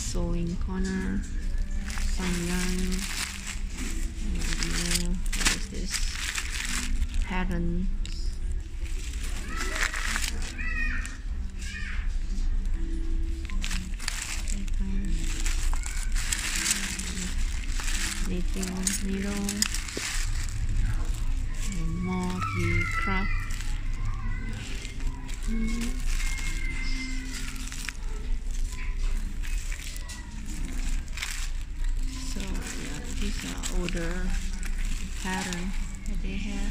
sewing corner, some yarn. What is this? Pattern. Knitting needle and multi-craft. So yeah, these are older pattern that they have.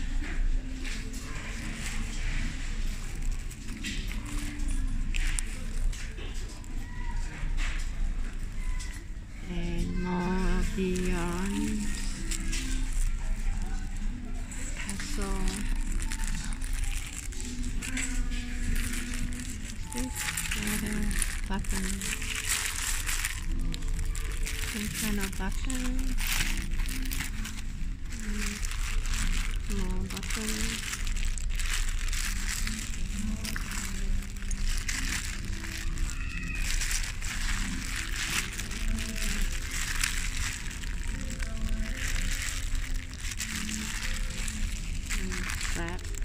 And more of the yarn. Tassel. Button, some kind of button, more button, strap.